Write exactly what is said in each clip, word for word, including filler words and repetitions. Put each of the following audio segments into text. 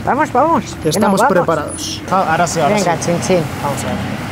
Vamos, vamos. Estamos no, vamos. preparados. Ah, ahora sí, ahora Venga, sí. chin, chin. Vamos a ver.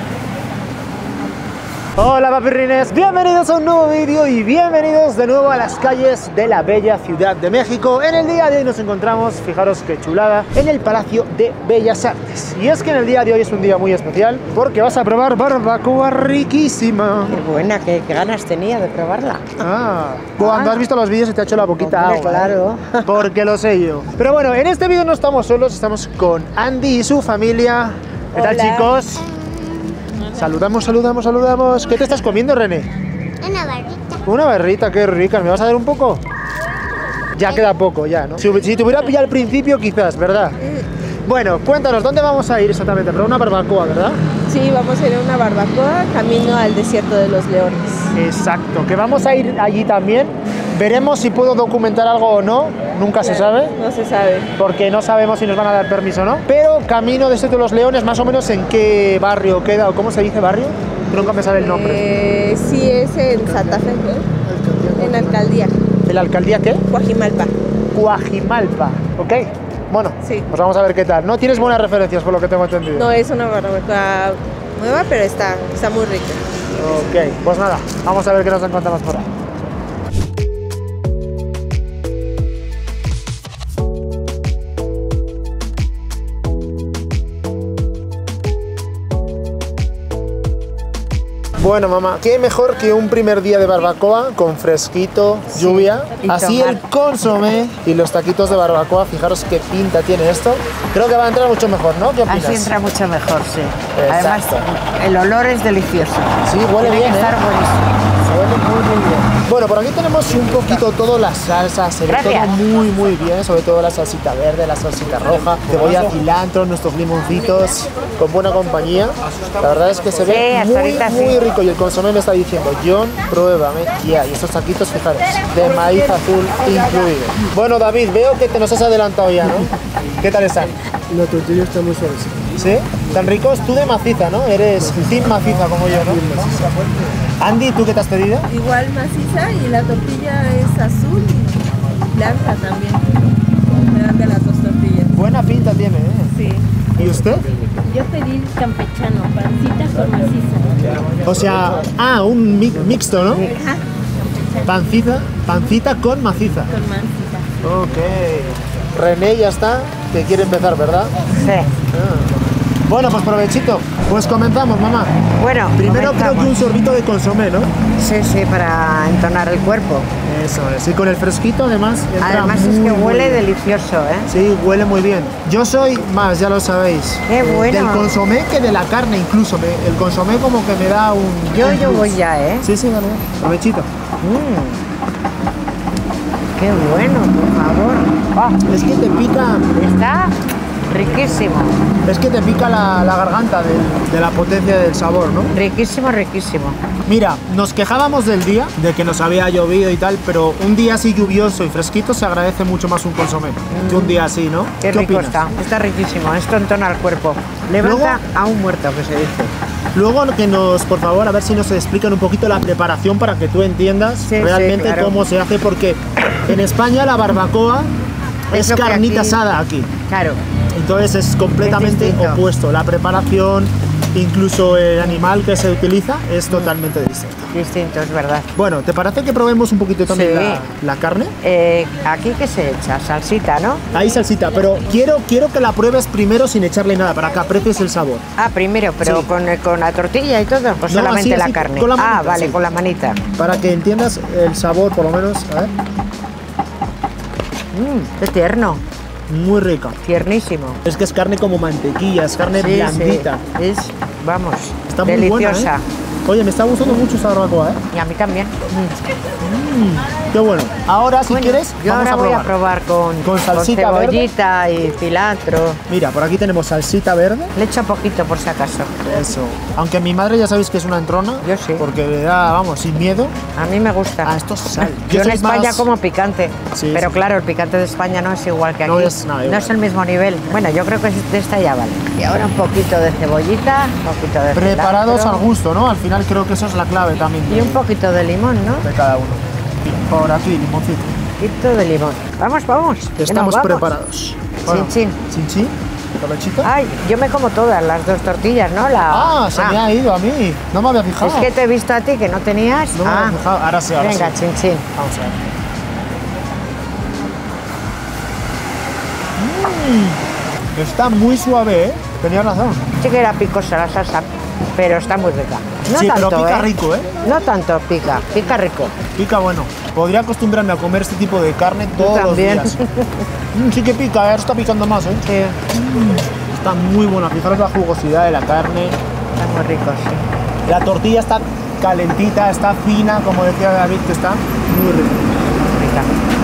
Hola papirrines, bienvenidos a un nuevo vídeo y bienvenidos de nuevo a las calles de la bella Ciudad de México. En el día de hoy nos encontramos, fijaros qué chulada, en el Palacio de Bellas Artes. Y es que en el día de hoy es un día muy especial porque vas a probar barbacoa riquísima. Qué buena, qué ganas tenía de probarla. Ah, cuando Ah. has visto los vídeos se te ha hecho la boquita Hombre, agua. claro. ¿eh? Porque lo sé yo. Pero bueno, en este vídeo no estamos solos, estamos con Andy y su familia. ¿Qué tal, Hola. chicos? Saludamos, saludamos, saludamos. ¿Qué te estás comiendo, René? Una barrita. Una barrita, qué rica. ¿Me vas a dar un poco? Ya queda poco, ya, ¿no? Si, si te hubiera pillado al principio, quizás, ¿verdad? Bueno, cuéntanos, ¿dónde vamos a ir exactamente? Para una barbacoa, ¿verdad? Sí, vamos a ir a una barbacoa camino al desierto de los leones. Exacto, que vamos a ir allí también. Veremos si puedo documentar algo o no, nunca se sabe. No se sabe. Porque no sabemos si nos van a dar permiso o no. Pero camino de Desierto de los Leones, más o menos en qué barrio queda, o cómo se dice barrio, nunca me sale el nombre. Eh, sí, es en Santa Fe, ¿no? En Alcaldía. ¿De la alcaldía qué? Guajimalpa. Guajimalpa, ¿ok? Bueno, Sí. pues vamos a ver qué tal. No tienes buenas referencias por lo que tengo entendido. No es una barbacoa nueva, pero está, está muy rica. Ok, pues nada, vamos a ver qué nos encontramos por ahí. Bueno, mamá, qué mejor que un primer día de barbacoa con fresquito, lluvia, y así tomar. el consomé y los taquitos de barbacoa. Fijaros qué pinta tiene esto. Creo que va a entrar mucho mejor, ¿no? ¿Qué opinas? Así entra mucho mejor, sí. Exacto. Además, el olor es delicioso. Sí, huele Tiene bien, que ¿eh? estar buenísimo. Huele muy, muy bien. Bueno, por aquí tenemos un poquito todo las salsas, se ve Gracias. todo muy, muy bien, sobre todo la salsita verde, la salsita roja, cebolla, cilantro, nuestros limoncitos, con buena compañía. La verdad es que se ve Sí, hasta muy, ahorita sí. muy rico y el consomé me está diciendo, John, pruébame ya. Y estos taquitos, fijaros, de maíz azul incluido. Bueno, David, veo que te nos has adelantado ya, ¿no? ¿Qué tal están? La tortilla está muy suavecita. ¿Sí? ¿Tan ricos? Tú de maciza, ¿no? Eres team maciza como yo, ¿no? Andy, ¿tú qué te has pedido? Igual maciza y la tortilla es azul y blanca también. Me dan de las dos tortillas. Buena pinta tiene, ¿eh? Sí. ¿Y usted? Yo pedí campechano, pancita con maciza. O sea, ah, un mi- mixto, ¿no? Ajá, Pancita, pancita con maciza. con maciza. Ok. René ya está, que quiere empezar, ¿verdad? Sí. Ah. Bueno, pues provechito. Pues comenzamos, mamá. Bueno, Primero creo comenzamos. que un sorbito de consomé, ¿no? Sí, sí, para entonar el cuerpo. Eso es. Y con el fresquito, además. entra Además es muy, que muy huele bien. delicioso, ¿eh? Sí, huele muy bien. Yo soy más, ya lo sabéis. Qué eh, bueno. Del consomé que de la carne, incluso. Me- el consomé como que me da un. Yo, un yo plus. voy ya, ¿eh? Sí, sí, vale. Provechito. Mm. Qué bueno, por favor. Ah, Es que te pica. está riquísimo. Es que te pica la, la garganta del- de la potencia del sabor, ¿no? Riquísimo, riquísimo. Mira, nos quejábamos del día, de que nos había llovido y tal, pero un día así lluvioso y fresquito se agradece mucho más un consomé que un día así, ¿no? Qué, rico opinas? está. Está riquísimo. Esto entona el cuerpo. Levanta Luego- a un muerto, que se dice. Luego que nos, por favor, a ver si nos explican un poquito la preparación para que tú entiendas Sí, sí, realmente claro. cómo se hace, porque en España la barbacoa Es es lo que carnita aquí- asada aquí. Claro. Entonces es completamente distinto. opuesto. La preparación, incluso el animal que se utiliza, es totalmente distinto. Distinto, es verdad. Bueno, ¿te parece que probemos un poquito también Sí. la, la carne? Eh, aquí que se echa salsita, ¿no? Hay salsita, pero quiero, quiero que la pruebes primero sin echarle nada, para que aprecies el sabor. Ah, primero, pero Sí. con, con la tortilla y todo, o solamente así, la así, carne. con la ah, manita, vale, sí. con la manita. Para que entiendas el sabor, por lo menos. A ver. Mmm, qué tierno, Muy rica. tiernísimo. Es que es carne como mantequilla, es carne Sí, blandita. sí, es, vamos, Está muy deliciosa. buena, ¿eh? Oye, me está gustando mucho esta barbacoa, ¿eh? Y a mí también. Qué bueno. Ahora, si Bueno, quieres, yo vamos ahora a voy probar. a probar con, Con salsita verde. cebollita y cilantro. Mira, por aquí tenemos salsita verde. Le echo poquito por si acaso. Eso. Aunque mi madre ya sabéis que es una entrona. Yo sí. Porque le da, vamos, sin miedo. A mí me gusta. Ah, esto es sal. Yo en soy España más- como picante, Sí, pero sí. claro, el picante de España no es igual que aquí. No es nada igual. No es el mismo nivel. Bueno, yo creo que de esta ya vale. Y ahora un poquito de cebollita, un poquito de Preparados cilantro al gusto, ¿no? Al final creo que eso es la clave también y de, un poquito de limón, ¿no? de cada uno. Por aquí, limoncito. Un poquito de limón. Vamos, vamos. que Estamos nos vamos. preparados. Bueno, chin, chin. Chin chin. ¿Provechito? Ay, yo me como todas las dos tortillas, ¿no? La... Ah, se me ha ido a mí. No me había fijado. Es que te he visto a ti que no tenías. No me ah. había fijado. Ahora sí, ahora Venga, sí. chin, chin. Vamos a ver. Mmm, está muy suave, ¿eh? Tenías razón. Sí que era picosa la salsa, pero está muy rica. No sí, tanto, pero pica ¿eh? rico, ¿eh? No tanto pica, pica rico. Pica bueno. Podría acostumbrarme a comer este tipo de carne todos los también. días. Mm, sí que pica, ahora está picando más, ¿eh? Sí, Mm, está muy buena. Fijaros la jugosidad de la carne. está muy rico, sí. La tortilla está calentita, está fina, como decía David, que está muy rica. Rica.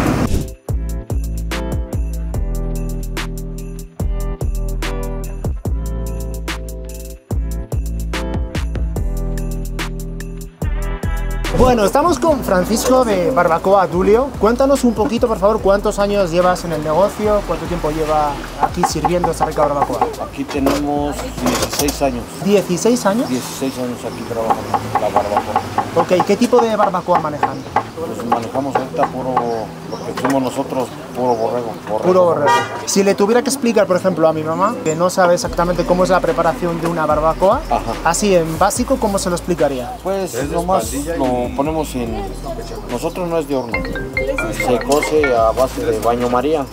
Bueno, estamos con Francisco de Barbacoa Tulio. Cuéntanos un poquito, por favor, cuántos años llevas en el negocio, cuánto tiempo lleva aquí sirviendo esta rica barbacoa. Aquí tenemos dieciséis años. ¿dieciséis años? dieciséis años aquí trabajando la barbacoa. Ok, ¿qué tipo de barbacoa manejan? Pues manejamos ahorita puro, lo que hicimos nosotros, puro borrego. borrego. Puro borrego. Si le tuviera que explicar, por ejemplo, a mi mamá, que no sabe exactamente cómo es la preparación de una barbacoa, Ajá. así en básico, ¿cómo se lo explicaría? Pues nomás lo ponemos en... Nosotros no es de horno. Se cose a base de baño María.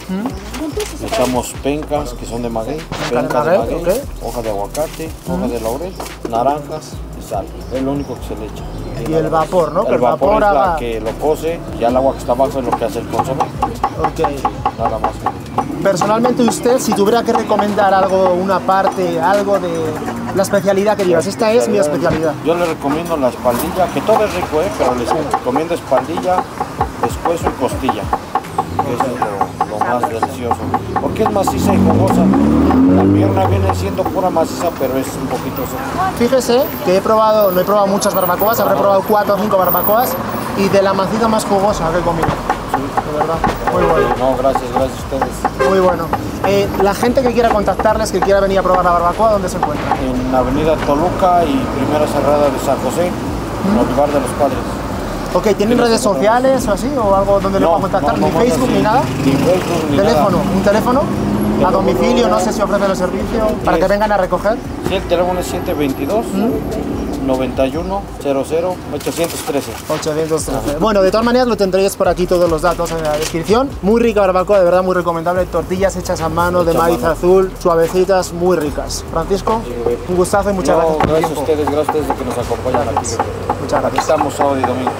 Le echamos pencas, que son de maguey. Pencas de maguey, maguey, ok. hoja de aguacate, hoja de laurel, naranjas y sal. Es lo único que se le echa. Y el vapor, ¿no? Que El vapor es haga- la que lo cose, ya el agua que está abajo es lo que hace el consomé. Ok. Nada más. Personalmente usted, si tuviera que recomendar algo, una parte, algo de la especialidad que digas, esta es mi especialidad. Yo le recomiendo la espaldilla, que todo es rico, ¿eh? Pero les recomiendo espaldilla, pescuezo y costilla. Que eso es lo, lo más delicioso. Porque es maciza y jugosa. La pierna viene siendo pura maciza, pero es un poquito seca. Fíjese que he probado, no he probado muchas barbacoas, habré probado cuatro o cinco barbacoas y de la maciza más jugosa que he comido. De verdad, muy bueno. No, gracias, gracias a ustedes. Muy bueno. Eh, la gente que quiera contactarles, que quiera venir a probar la barbacoa, ¿dónde se encuentra? En Avenida Toluca y Primera Cerrada de San José, en Olivar de los Padres. Ok, ¿tienen redes sociales o así? ¿O algo donde le puedan contactar? no, ¿Ni no, Facebook no, ni sí. nada? Ni Facebook ni ¿Teléfono? nada. ¿Un teléfono? ¿A domicilio? No sé si ofrecen el servicio para que vengan a recoger. Sí, el teléfono es siete dos dos, noventa y uno, cero cero, ochocientos trece. ochocientos trece. Bueno, de todas maneras lo tendréis por aquí todos los datos en la descripción. Muy rica barbacoa, de verdad muy recomendable. Tortillas hechas a mano, de Hecha a maíz mano. azul, suavecitas, muy ricas. Francisco, un gustazo y muchas No, gracias por tu gracias a tiempo. ustedes, gracias a ustedes de que nos acompañan aquí. Muchas Aquí gracias. estamos sábado y domingo.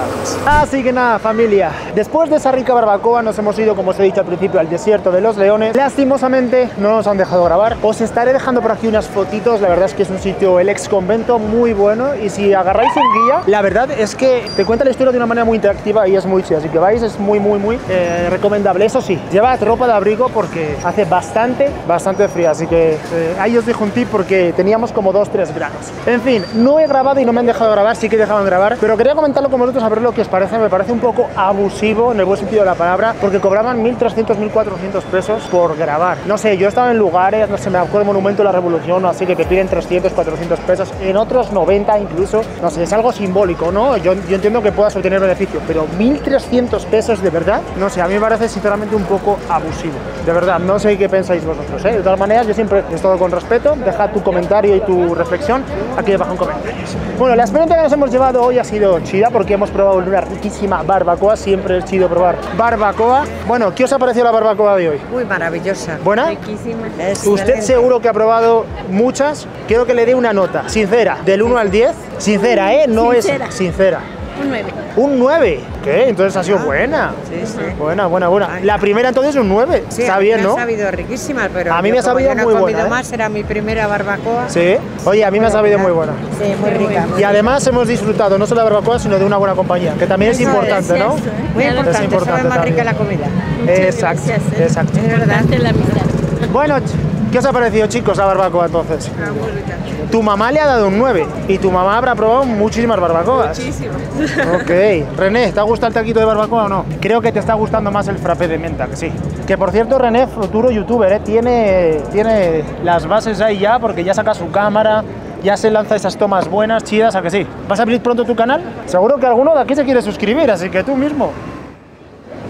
Así que nada, familia, después de esa rica barbacoa nos hemos ido, como os he dicho al principio, al desierto de los Leones. Lastimosamente no nos han dejado grabar. Os estaré dejando por aquí unas fotitos. La verdad es que es un sitio, el ex convento, muy bueno. Y si agarráis un guía, la verdad es que te cuenta la historia de una manera muy interactiva y es muy chida. Así que vais, es muy, muy, muy eh, recomendable. Eso sí, lleva ropa de abrigo porque hace bastante, bastante frío. Así que eh, ahí os dejo un tip porque teníamos como dos tres grados. En fin, no he grabado y no me han dejado grabar, sí que dejaban grabar. Pero quería comentarlo con vosotros a ver lo que os parece. Me parece un poco abusivo, en el buen sentido de la palabra, porque cobraban mil trescientos, mil cuatrocientos pesos por grabar. No sé, yo he estado en lugares, no sé, me acuerdo Monumento de la Revolución, así que te piden trescientos, cuatrocientos pesos, en otros noventa incluso, no sé, es algo simbólico, ¿no? Yo, yo entiendo que puedas obtener beneficio, pero mil trescientos pesos de verdad, no sé, a mí me parece sinceramente un poco abusivo. De verdad, no sé qué pensáis vosotros, ¿eh? De todas maneras, yo siempre es todo con respeto, deja tu comentario y tu reflexión aquí debajo en comentarios. Bueno, la experiencia que nos hemos llevado hoy ha sido chida porque hemos probado una riquísima barbacoa, siempre es chido probar barbacoa. Bueno, ¿qué os ha parecido la barbacoa de hoy? Muy maravillosa. ¿Buena? Riquísima. Usted seguro que ha probado muchas, quiero que le dé una nota, sincera, del uno al diez, sincera, ¿eh? No Sincera. es sincera. Un nueve. Un nueve, ¿qué? Entonces ha sido buena. Sí, sí. Buena, buena, buena. La primera entonces un nueve, Sí, está a mí bien, me ¿no? ha sabido riquísima, pero A mí yo me ha como sabido yo no muy he buena, comido ¿eh? más, era mi primera barbacoa. Sí. Oye, a mí me ha sabido muy buena. Sí, muy rica. Y además hemos disfrutado no solo de la barbacoa, sino de una buena compañía, que también es Eso importante, es, ¿no? eso, ¿eh? Muy Es importante, sabe importante más rica también. la comida. Exacto, Gracias, ¿eh? exacto. Es verdad. Importante la amistad. Bueno, ¿qué os ha parecido, chicos, la barbacoa entonces? Ah, muy rica. Tu mamá le ha dado un nueve y tu mamá habrá probado muchísimas barbacoas. Muchísimo. Ok. René, ¿te ha gustado el taquito de barbacoa o no? Creo que te está gustando más el frappé de menta, que sí. Que por cierto, René, futuro youtuber, ¿eh? tiene, tiene las bases ahí ya porque ya saca su cámara, ya se lanza esas tomas buenas, chidas, ¿a que sí? ¿Vas a abrir pronto tu canal? Seguro que alguno de aquí se quiere suscribir, así que tú mismo.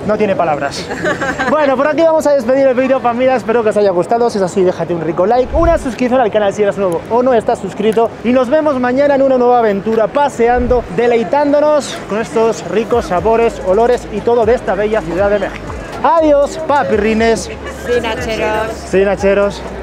no tiene palabras. Bueno, por aquí vamos a despedir el vídeo, familia. Espero que os haya gustado. Si es así, déjate un rico like, una suscripción al canal si eres nuevo o no estás suscrito. Y nos vemos mañana en una nueva aventura, paseando, deleitándonos con estos ricos sabores, olores y todo de esta bella Ciudad de México. Adiós, papirrines. Sin hacheros. Sin hacheros.